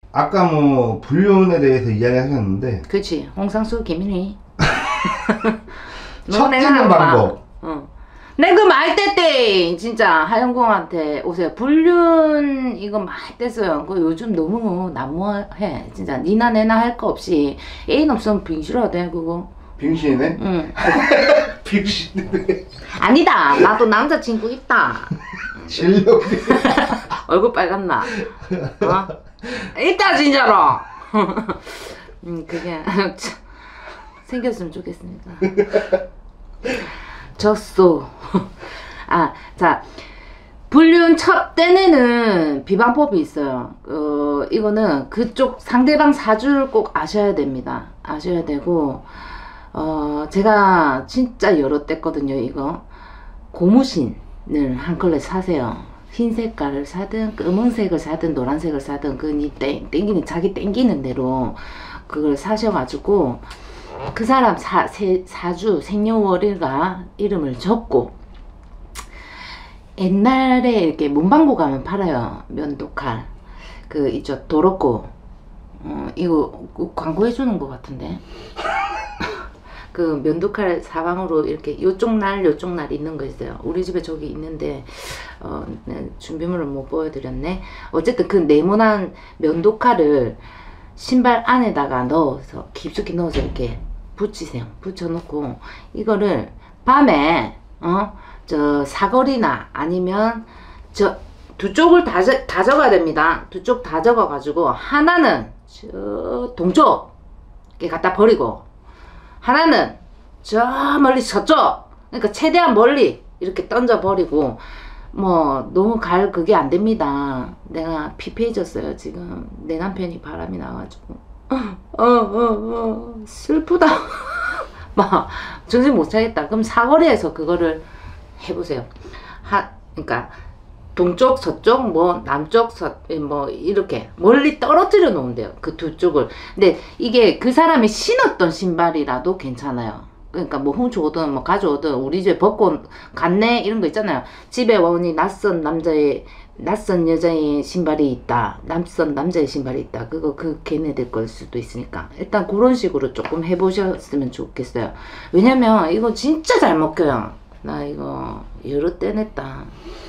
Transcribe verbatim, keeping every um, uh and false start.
아까 뭐 불륜에 대해서 이야기하셨는데 그치. 홍상수 김인희. 첫 찍는 방법. 어. 내가 말 때때 진짜 하영공한테 오세요. 불륜 이거 많이 뗐어요. 그 요즘 너무 난무해. 진짜 니나 내나 할 거 없이 애인 없으면 빙실어야 돼 그거. 빙신이네? 응. 빙신이네. 아니다. 나도 남자친구 있다. 실력이. 얼굴 빨갛나? 어? 있다 진짜로. 음 그게 생겼으면 좋겠습니다. 졌어. 아, 자 불륜 첫 때에는 비방법이 있어요. 어 이거는 그쪽 상대방 사주를 꼭 아셔야 됩니다. 아셔야 되고 어 제가 진짜 여러 때거든요. 이거 고무신을 한 컬레 사세요. 흰 색깔을 사든 검은색을 사든 노란색을 사든 그니 땡기는 자기 땡기는 대로 그걸 사셔가지고 그 사람 사, 세, 사주 생년월일과 이름을 적고 옛날에 이렇게 문방구 가면 팔아요. 면도칼 그 이쪽 도로코 어, 이거 광고해 주는 것 같은데 그 면도칼 사방으로 이렇게 요쪽 날 요쪽 날 있는 거 있어요. 우리 집에 저기 있는데 어, 네, 준비물을 못 보여드렸네. 어쨌든 그 네모난 면도칼을 신발 안에다가 넣어서 깊숙이 넣어서 이렇게 붙이세요. 붙여놓고 이거를 밤에 어 저 사거리나 아니면 저 두 쪽을 다, 다 적어야 됩니다. 두 쪽 다 적어 가지고 하나는 저 동쪽에 갖다 버리고 하나는 저 멀리 저쪽, 그러니까 최대한 멀리 이렇게 던져 버리고 뭐 너무 갈 그게 안 됩니다. 내가 피폐해졌어요 지금. 내 남편이 바람이 나가지고 어어어 어, 어, 슬프다. 막 정신 못 차겠다. 그럼 사거리에서 그거를 해보세요. 하 그러니까 동쪽 서쪽 뭐 남쪽 서뭐 이렇게 멀리 떨어뜨려 놓은대요. 그 두 쪽을. 근데 이게 그 사람이 신었던 신발이라도 괜찮아요. 그러니까 뭐 훔쳐오든 뭐 가져오든 우리 집에 벗고 갔네 이런 거 있잖아요. 집에 오니 낯선 남자의 낯선 여자의 신발이 있다. 낯선 남자의 신발이 있다. 그거 그 걔네들 걸 수도 있으니까 일단 그런 식으로 조금 해보셨으면 좋겠어요. 왜냐면 이거 진짜 잘 먹혀요. 나 이거 여러 때 냈다.